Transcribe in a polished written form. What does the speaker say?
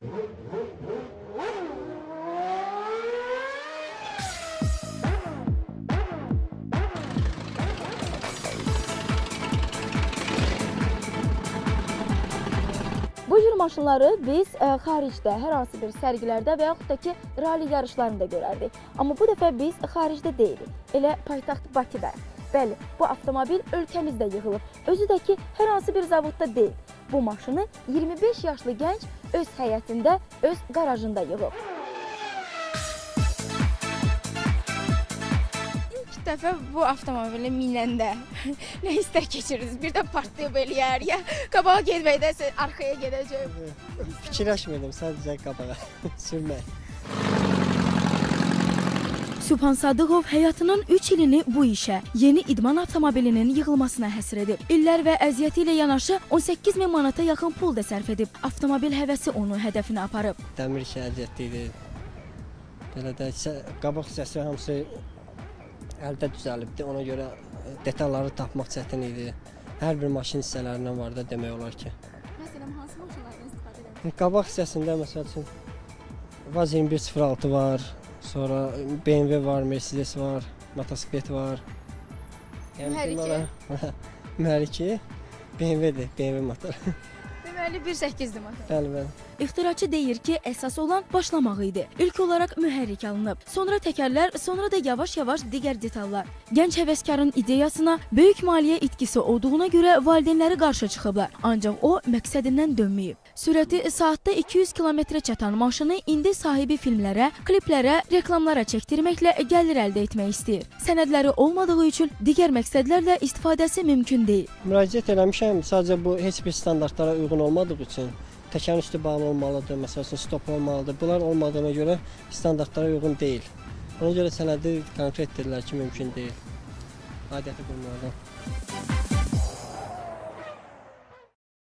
Bu cür maşınları biz xaricdə, hər hansı bir sərgilərdə və yaxud da ki, rally yarışlarında görərdik. Amma bu dəfə biz xaricdə deyilik, elə paytaxt Bakıda. Bəli, bu avtomobil ölkəmizdə yığılıb. Özü də ki, hər hansı bir zavodda deyil. Bu maşını 25 yaşlı gənc öz həyətində, öz qarajında yığıb. İlk dəfə bu avtomobili minəndə nə hisslər keçirirsiniz? Bir də partlayıb eləyər, ya qabağa getməkdəsə arxaya gedəcək. Fikirləşmədim, sadəcə qabağa sürmək. Sübhan Sadıqov həyatının 3 ilini bu işə, yeni idman avtomobilinin yığılmasına həsr edib. İllər və əziyyəti ilə yanaşı 18 min manata yaxın pul da sərf edib. Avtomobil həvəsi onu hədəfinə aparıb. Dəmir işi əziyyətli idi. Belə də qabaq hissəsi hamısı əldə düzəlibdi. Ona görə detalları tapmaq çətin idi. Hər bir maşın hissələrindən var da demək olar ki. Məsələn, hansı maşınlardan istifadə edirsiniz? Qabaq hissəsində məsəl üçün Vaz 2106 var. Sonra BMW var, Mercedes var, motosiklet var. Mühərriki? Mühərriki BMW-dir, BMW motor. Deməli 1.8-dir motor. Bəli, bəli. İxtiraçı deyir ki, əsas olan başlamaq idi. İlk olaraq mühərrik alınıb, sonra təkərlər, sonra da yavaş-yavaş digər detallar. Gənc həvəskarın ideyasına böyük maliyyə itkisi olduğuna görə valideynləri qarşı çıxıblar. Ancaq o məqsədindən dönməyib. Sürəti saatda 200 kilometrə çatan maşını indi sahibi filmlərə, kliplərə, reklamlara çəkdirməklə gəlir əldə etmək istəyir. Sənədləri olmadığı üçün digər məqsədlərlə istifadəsi mümkün deyil. Müraciət eləmişəm, sadəcə bu heç bir standartlara uyğun olmadığı üçün təkərin üstü bağlı olmalıdır, məsəl üçün stop olmalıdır. Bunlar olmadığına görə standartlara uyğun deyil. Ona görə sənədi konkret dedilər ki, mümkün deyil. Aidiyyəti qurumlardan.